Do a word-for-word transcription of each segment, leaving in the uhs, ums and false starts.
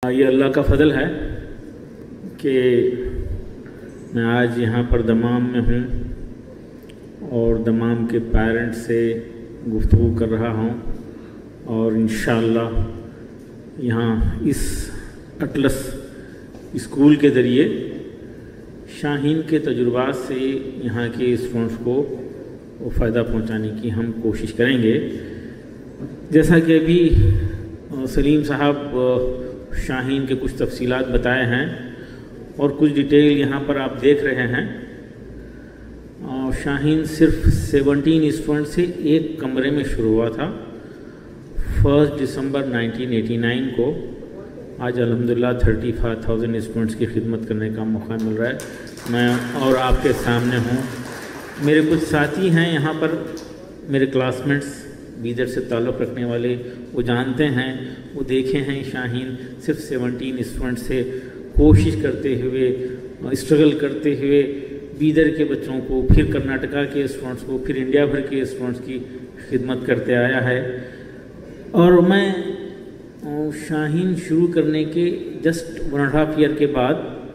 یہ اللہ کا فضل ہے کہ میں آج یہاں پر دمام میں ہوں اور دمام کے پیرنٹ سے گفتگو کر رہا ہوں، اور انشاءاللہ یہاں اس اٹلس اسکول کے ذریعے شاہین کے تجربات سے یہاں کے اسٹوڈنٹس کو وہ فائدہ پہنچانے کی ہم کوشش کریں گے۔ جیسا کہ ابھی سلیم صاحب شاہین کے کچھ تفصیلات بتائے ہیں اور کچھ ڈیٹیل یہاں پر آپ دیکھ رہے ہیں، شاہین صرف سیونٹین اسٹوڈنٹ سے ایک کمرے میں شروع ہوا تھا فرسٹ دسمبر نائنٹین ایٹی نائن کو۔ آج الحمدللہ تھرٹی فائیو تھاؤزینڈ اسٹوڈنٹس کی خدمت کرنے کا موقع مل رہا ہے۔ میں اور آپ کے سامنے ہوں، میرے کچھ ساتھی ہیں یہاں پر، میرے کلاس میٹس بیدر سے تعلق رکھنے والے، وہ جانتے ہیں، وہ دیکھے ہیں شاہین صرف سیونٹین اسٹوڈنٹ سے کوشش کرتے ہوئے، اسٹرگل کرتے ہوئے بیدر کے بچوں کو، پھر کرناٹکا کے اسٹوڈنٹس کو، پھر انڈیا بھر کے اسٹوڈنٹس کی خدمت کرتے آیا ہے۔ اور میں شاہین شروع کرنے کے just one and half year کے بعد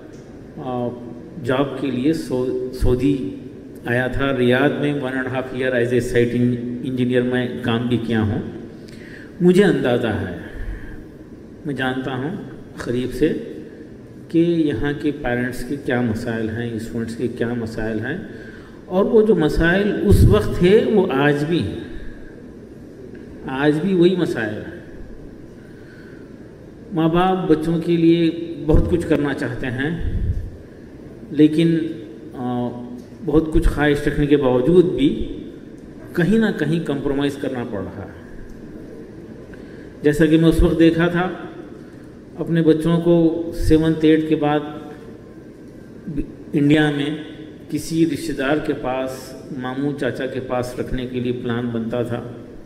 جاب کے لیے سعودی آیا تھا، ریاض میں one and half year as a site engineer میں کام بھی کیا ہوں۔ مجھے اندازہ ہے، میں جانتا ہوں قریب سے کہ یہاں کے پیرنٹس کے کیا مسائل ہیں، اسٹوڈنٹس کے کیا مسائل ہیں، اور وہ جو مسائل اس وقت تھے وہ آج بھی ہیں، آج بھی وہی مسائل ہیں۔ ماں باپ بچوں کے لیے بہت کچھ کرنا چاہتے ہیں، لیکن بہت کچھ خواہش رکھنے کے باوجود بھی کہیں نہ کہیں کمپرومائز کرنا پڑ رہا ہے۔ جیسا کہ میں اس وقت دیکھا تھا، اپنے بچوں کو سیونتھ ایٹ کے بعد انڈیا میں کسی رشتہ دار کے پاس، ماموں چاچا کے پاس رکھنے کے لیے پلان بنتا تھا۔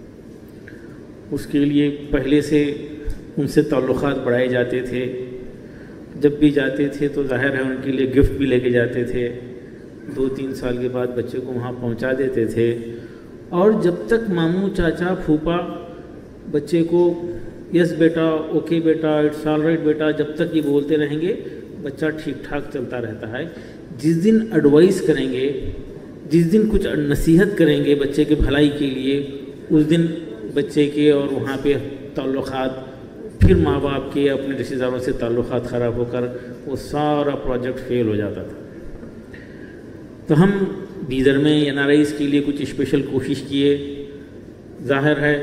اس کے لیے پہلے سے ان سے تعلقات بڑھائے جاتے تھے، جب بھی جاتے تھے تو ظاہر ہے ان کے لیے گفٹ بھی لے کے جاتے تھے، دو تین سال کے بعد بچے کو وہاں پہنچا دیتے تھے، اور جب تک ماموں چاچا پھوپا بچے کو یس بیٹا، اوکے بیٹا، اٹس آل رائٹ بیٹا، جب تک یہ بولتے رہیں گے بچہ ٹھیک ٹھاک چلتا رہتا ہے۔ جس دن ایڈوائز کریں گے، جس دن کچھ نصیحت کریں گے بچے کے بھلائی کے لیے، اس دن بچے کے اور وہاں پہ تعلقات، پھر ماں باپ کے اپنے رشتہ داروں سے تعلقات خراب ہو کر وہ سارا پروجیکٹ فیل ہو جاتا تھا۔ تو ہم بیدر میں این آر آئیز کے لیے کچھ اسپیشل کوشش کیے، ظاہر ہے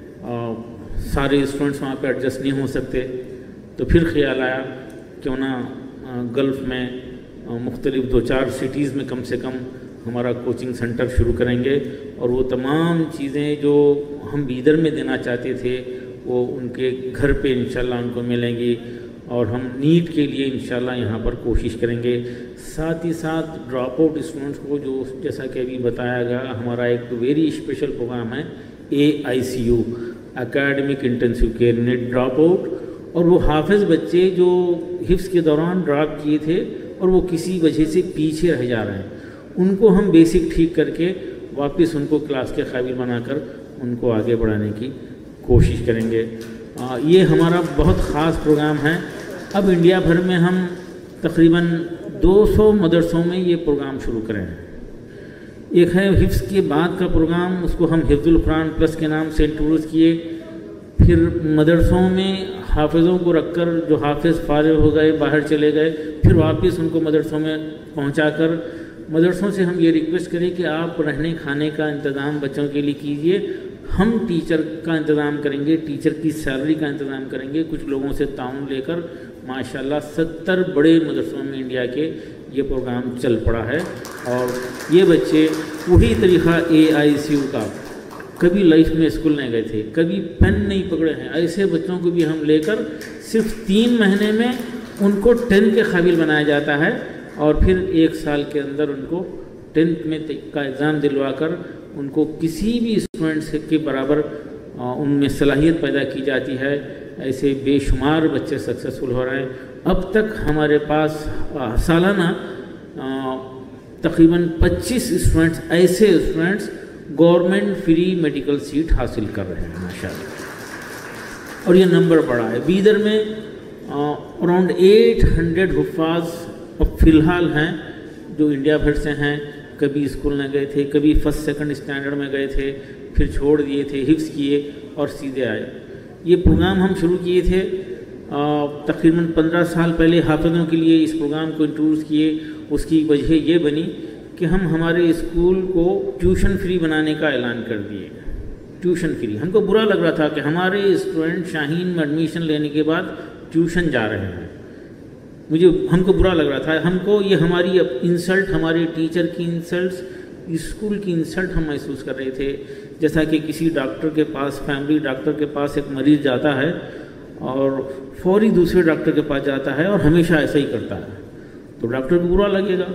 سارے اسٹوڈنٹس وہاں پہ ایڈجسٹ نہیں ہو سکتے، تو پھر خیال آیا کیوں نہ گلف میں مختلف دو چار سٹیز میں کم سے کم ہمارا کوچنگ سینٹر شروع کریں گے، اور وہ تمام چیزیں جو ہم بیدر میں دینا چاہتے تھے وہ ان کے گھر پہ انشاءاللہ ان کو ملیں گی، اور ہم نیٹ کے لیے انشاءاللہ یہاں پر کوشش کریں گے۔ ساتھ ہی ساتھ ڈراپ آؤٹ اسٹوڈنٹس کو، جو جیسا کہ ابھی بتایا گیا، ہمارا ایک ویری اسپیشل پروگرام ہے A I C U, academic intensive care NEET drop out, اور وہ حافظ بچے جو حفظ کے دوران ڈراپ کیے تھے اور وہ کسی وجہ سے پیچھے رہ جا رہے ہیں، ان کو ہم بیسک ٹھیک کر کے واپس ان کو کلاس کے قابل بنا کر ان کو آگے بڑھانے کی کوشش کریں گے۔ آ, یہ ہمارا بہت خاص پروگرام ہے۔ اب انڈیا بھر میں ہم تقریباً دو سو مدرسوں میں یہ پروگرام شروع کریں ہیں۔ ایک ہے حفظ کے بعد کا پروگرام، اس کو ہم حفظ القرآن پلس کے نام سے انٹروڈیوس کیے، پھر مدرسوں میں حافظوں کو رکھ کر جو حافظ فارغ ہو گئے، باہر چلے گئے، پھر واپس ان کو مدرسوں میں پہنچا کر مدرسوں سے ہم یہ ریکویسٹ کریں کہ آپ رہنے کھانے کا انتظام بچوں کے لیے کیجئے، ہم ٹیچر کا انتظام کریں گے، ٹیچر کی سیلری کا انتظام کریں گے، کچھ لوگوں سے تعاون لے کر ماشاءاللہ ستر بڑے مدرسوں میں انڈیا کے یہ پروگرام چل پڑا ہے، اور یہ بچے وہی طریقہ اے آئی سی یو کا، کبھی لائف میں اسکول نہیں گئے تھے، کبھی پین نہیں پکڑے ہیں، ایسے بچوں کو بھی ہم لے کر صرف تین مہینے میں ان کو ٹینتھ کے قابل بنایا جاتا ہے، اور پھر ایک سال کے اندر ان کو ٹینتھ میں کا ایگزام دلوا کر ان کو کسی بھی اسٹوڈنٹس کے برابر ان میں صلاحیت پیدا کی جاتی ہے۔ ایسے بے شمار بچے سکسیسفل ہو رہے ہیں۔ اب تک ہمارے پاس سالانہ تقریباً پچیس اسٹوڈنٹس، ایسے students government free medical seat حاصل کر رہے ہیں ماشاءاللہ، اور یہ نمبر بڑا ہے۔ بیدر میں اراؤنڈ ایٹ ہنڈریڈ حفاظ اب فی الحال ہیں جو انڈیا بھر سے ہیں. کبھی اسکول نہ گئے تھے, کبھی فرسٹ سیکنڈ اسٹینڈرڈ میں گئے تھے, پھر چھوڑ دیے تھے, حفظ کیے اور سیدھے آئے. یہ پروگرام ہم شروع کیے تھے تقریباً پندرہ سال پہلے حافظوں کے لیے اس پروگرام کو انٹروڈیوس کیے. اس کی وجہ یہ بنی کہ ہم ہمارے اسکول کو ٹیوشن فری بنانے کا اعلان کر دیے. ٹیوشن فری, ہم کو برا لگ رہا تھا کہ ہمارے اسٹوڈنٹ شاہین میں ایڈمیشن لینے کے بعد ٹیوشن جا رہے ہیں. مجھے ہم کو برا لگ رہا تھا, ہم کو یہ ہماری انسلٹ, ہمارے ٹیچر کی انسلٹس, اسکول کی انسلٹ ہم محسوس کر رہے تھے. جیسا کہ کسی ڈاکٹر کے پاس, فیملی ڈاکٹر کے پاس ایک مریض جاتا ہے اور فوری دوسرے ڈاکٹر کے پاس جاتا ہے اور ہمیشہ ایسا ہی کرتا ہے, تو ڈاکٹر کو برا لگے گا,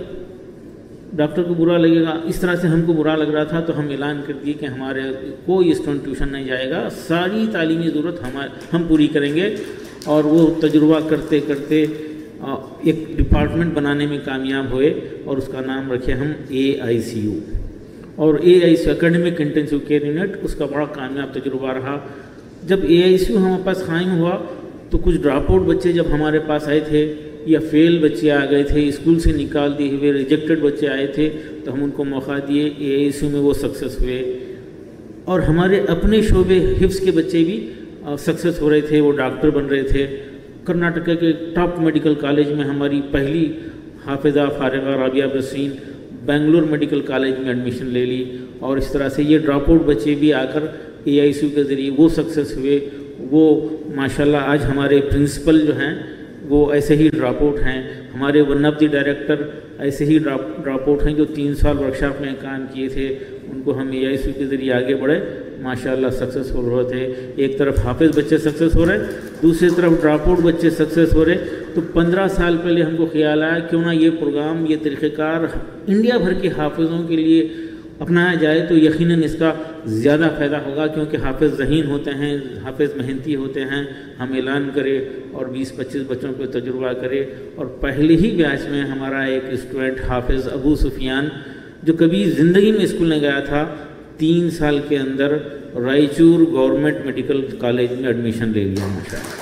ڈاکٹر کو برا لگے گا. اس طرح سے ہم کو برا لگ رہا تھا, تو ہم اعلان کر دیے کہ ہمارے کوئی اسٹوڈنٹ ٹیوشن نہیں جائے گا, ساری تعلیمی ضرورت ہم ہم پوری کریں گے. اور وہ تجربہ کرتے کرتے ایک ڈپارٹمنٹ بنانے میں کامیاب ہوئے اور اس کا نام رکھے ہم اے آئی سی یو. اور A I C academic intensive care unit, اس کا بڑا کامیاب تجربہ رہا. جب اے آئی سی یو ہمارے پاس قائم ہوا تو کچھ ڈراپ آؤٹ بچے جب ہمارے پاس آئے تھے یا فیل بچے آ گئے تھے, اسکول سے نکال دیے ہوئے ریجیکٹڈ بچے آئے تھے, تو ہم ان کو موقع دیے. اے آئی سی یو میں وہ سکسیس ہوئے اور ہمارے اپنے شعبے حفظ کے بچے بھی سکسیس ہو رہے تھے, وہ ڈاکٹر بن رہے تھے. کرناٹک کے ٹاپ میڈیکل کالج میں ہماری پہلی حافظہ فارغہ رابعہ بسرین بنگلور میڈیکل کالج میں ایڈمیشن لے لی. اور اس طرح سے یہ ڈراپ آؤٹ بچے بھی آ کر اے آئی سی یو کے ذریعے وہ سکسیس ہوئے. وہ ماشاءاللہ آج ہمارے پرنسپل جو ہیں وہ ایسے ہی ڈراپ آؤٹ ہیں, ہمارے ون آف دی ڈائریکٹر ایسے ہی ڈراپ ڈراپ آؤٹ ہیں جو تین سال ورکشاپ میں کام کیے تھے. ان کو ہم اے آئی سی یو کے ذریعے آگے بڑھے, ماشاءاللہ سکسیسفل ہو رہے تھے. ایک طرف حافظ بچے سکسیس ہو رہے, دوسری طرف ڈراپ آؤٹ بچے سکسیس ہو رہے. تو پندرہ سال پہلے ہم کو خیال آیا کیوں نہ یہ پروگرام, یہ طریقہ کار انڈیا بھر کے حافظوں کے لیے اپنایا جائے, تو یقیناً اس کا زیادہ فائدہ ہوگا, کیونکہ حافظ ذہین ہوتے ہیں, حافظ محنتی ہوتے ہیں. ہم اعلان کرے اور بیس پچیس بچوں پہ تجربہ کرے. اور پہلے ہی بیچ میں ہمارا ایک اسٹوڈنٹ حافظ ابو سفیان, جو کبھی زندگی میں اسکول نہیں گیا تھا, تین سال کے اندر رائچور گورنمنٹ میڈیکل کالج میں ایڈمیشن لے لیا. ماشاءاللہ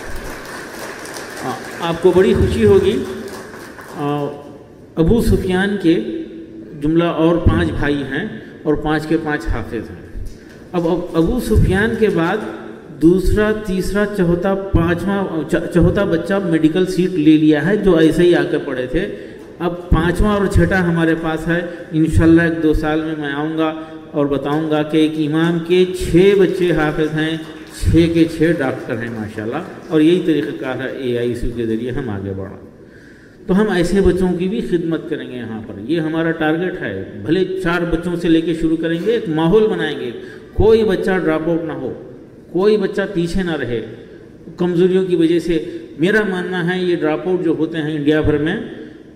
آپ کو بڑی خوشی ہوگی, ابو سفیان کے جملہ اور پانچ بھائی ہیں اور پانچ کے پانچ حافظ ہیں. اب ابو سفیان کے بعد دوسرا, تیسرا, چوتھا, پانچواں چوتھا بچہ میڈیکل سیٹ لے لیا ہے جو ایسے ہی آ کر پڑھے تھے. اب پانچواں اور چھٹا ہمارے پاس ہے. انشاءاللہ ایک دو سال میں میں آؤں گا اور بتاؤں گا کہ ایک امام کے چھ بچے حافظ ہیں, چھ کے چھ ڈاکٹر ہیں ماشاءاللہ. اور یہی طریقہ کار ہے اے آئی سی یو کے ذریعے ہم آگے بڑھا. تو ہم ایسے بچوں کی بھی خدمت کریں گے یہاں پر, یہ ہمارا ٹارگٹ ہے. بھلے چار بچوں سے لے کے شروع کریں گے, ایک ماحول بنائیں گے, کوئی بچہ ڈراپ آؤٹ نہ ہو, کوئی بچہ پیچھے نہ رہے کمزوریوں کی وجہ سے. میرا ماننا ہے یہ ڈراپ آؤٹ جو ہوتے ہیں انڈیا بھر میں,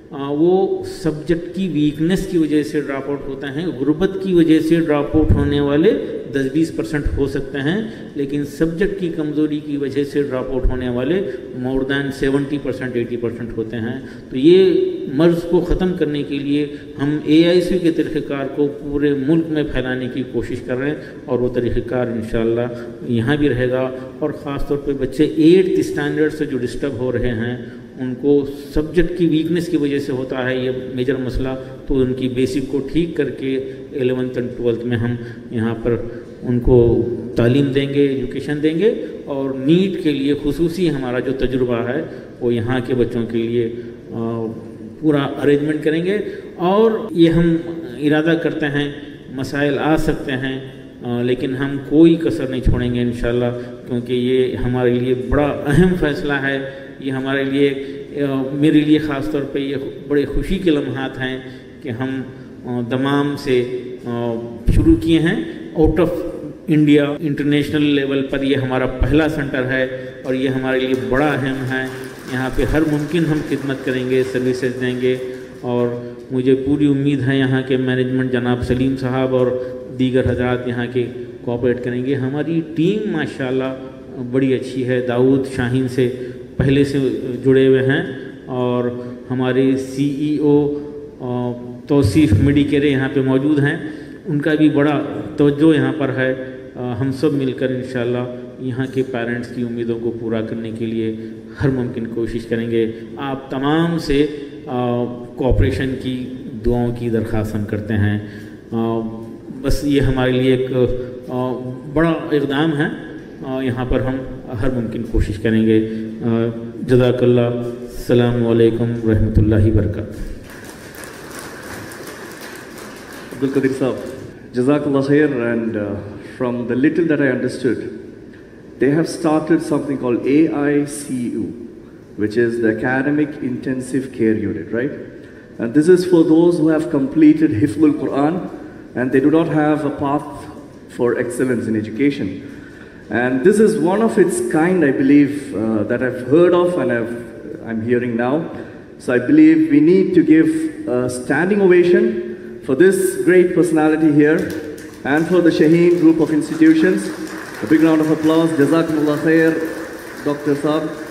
وہ سبجیکٹ کی ویکنس کی وجہ سے ڈراپ آؤٹ ہوتے ہیں. غربت کی وجہ سے ڈراپ آؤٹ ہونے والے دس بیس پرسنٹ ہو سکتے ہیں, لیکن سبجیکٹ کی کمزوری کی وجہ سے ڈراپ آؤٹ ہونے والے more than seventy percent eighty percent ہوتے ہیں. تو یہ مرض کو ختم کرنے کے لیے ہم اے آئی سی کے طریقہ کار کو پورے ملک میں پھیلانے کی کوشش کر رہے ہیں, اور وہ طریقہ کار انشاءاللہ یہاں بھی رہے گا. اور خاص طور پہ بچے ایٹھ اسٹینڈرڈ سے جو ڈسٹرب ہو رہے ہیں, ان کو سبجیکٹ کی ویکنس کی وجہ سے ہوتا ہے یہ میجر مسئلہ, تو ان کی بیسک کو ٹھیک کر کے الیونتھ اینڈ ٹویلتھ میں ہم یہاں پر ان کو تعلیم دیں گے, ایجوکیشن دیں گے. اور نیٹ کے لیے خصوصی ہمارا جو تجربہ ہے وہ یہاں کے بچوں کے لیے پورا ارینجمنٹ کریں گے. اور یہ ہم ارادہ کرتے ہیں, مسائل آ سکتے ہیں لیکن ہم کوئی کسر نہیں چھوڑیں گے انشاءاللہ, کیونکہ یہ ہمارے لیے بڑا اہم فیصلہ ہے. یہ ہمارے لیے, میرے لیے خاص طور پہ یہ بڑے خوشی کے لمحات ہیں کہ ہم دمام سے شروع کیے ہیں. Out of India international level پر یہ ہمارا پہلا سنٹر ہے, اور یہ ہمارے لیے بڑا اہم ہے. یہاں پہ ہر ممکن ہم خدمت کریں گے, سروسز دیں گے. اور مجھے پوری امید ہے یہاں کے مینجمنٹ جناب سلیم صاحب اور دیگر حضرات یہاں کے کوآپریٹ کریں گے. ہماری ٹیم ماشاءاللہ بڑی اچھی ہے, داؤد شاہین سے پہلے سے جڑے ہوئے ہیں, اور ہمارے سی ای او توصیف میڈیکیئر یہاں پہ موجود ہیں, ان کا بھی بڑا توجہ یہاں پر ہے. ہم سب مل کر انشاءاللہ یہاں کے پیرنٹس کی امیدوں کو پورا کرنے کے لیے ہر ممکن کوشش کریں گے. آپ تمام سے کوآپریشن کی دعاؤں کی درخواست ہم کرتے ہیں. بس یہ ہمارے لیے ایک بڑا اقدام ہے. یہاں پر ہم ہر ممکن کوشش کریں گے. جزاک اللہ. السلام علیکم ورحمۃ اللہ وبرکاتہ. Abdul Qadir Saab, Jazakallah khair. And uh, from the little that I understood, they have started something called A I C U, which is the Academic Intensive Care Unit, right? And this is for those who have completed Hifzul Quran and they do not have a path for excellence in education. And this is one of its kind, I believe, uh, that I've heard of and I've, I'm hearing now. So I believe we need to give a standing ovation for this great personality here and for the Shaheen group of institutions. A big round of applause. Jazakumullah khair, Doctor Saab.